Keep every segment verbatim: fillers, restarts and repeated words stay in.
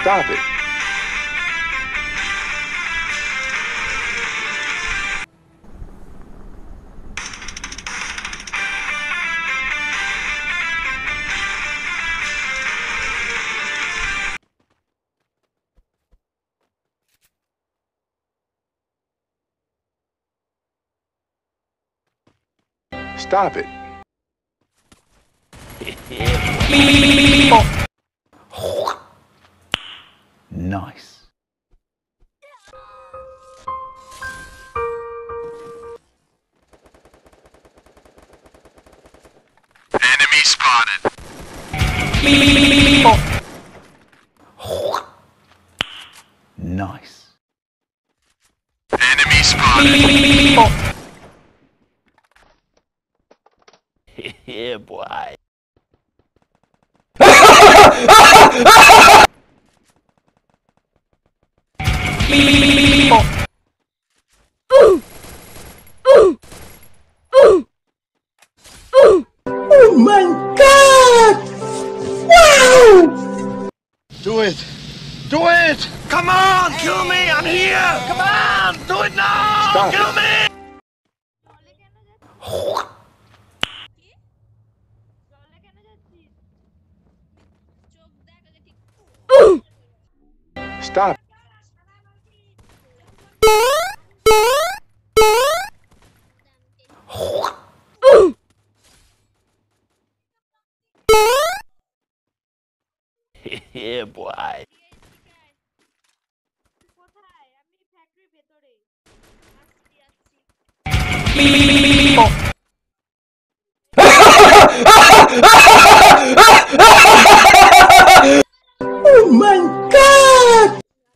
Stop it. Stop it. Nice. Enemy spotted. Nice. Enemy spotted. Yeah, boy. Oh my God! Wow! Do it. Do it. Come on, kill me. I'm here. Come on, do it now. Stop kill it. me. Stop. Yeah, boy. Oh my God!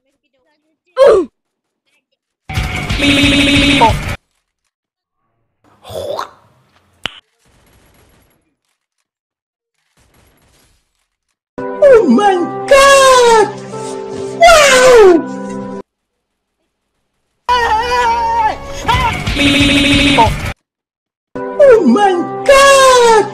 Oh my God! Wow! Oh my God!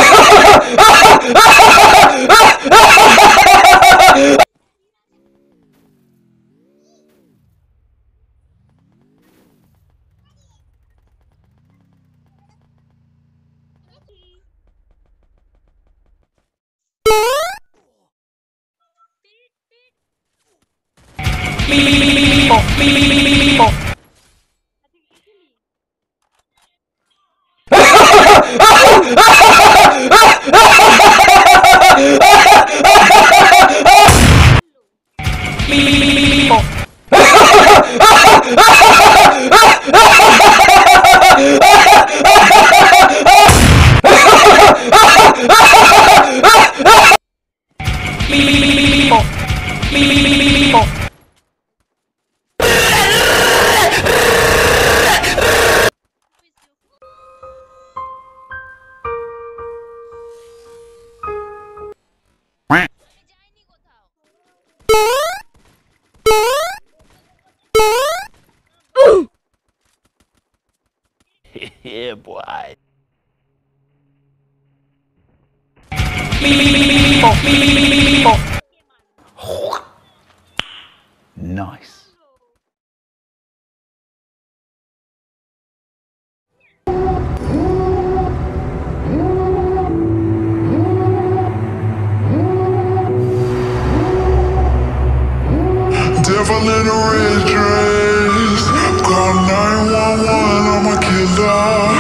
Yeah, boy. Nice. Devil in a red dress, call nine one one, I'm a killer.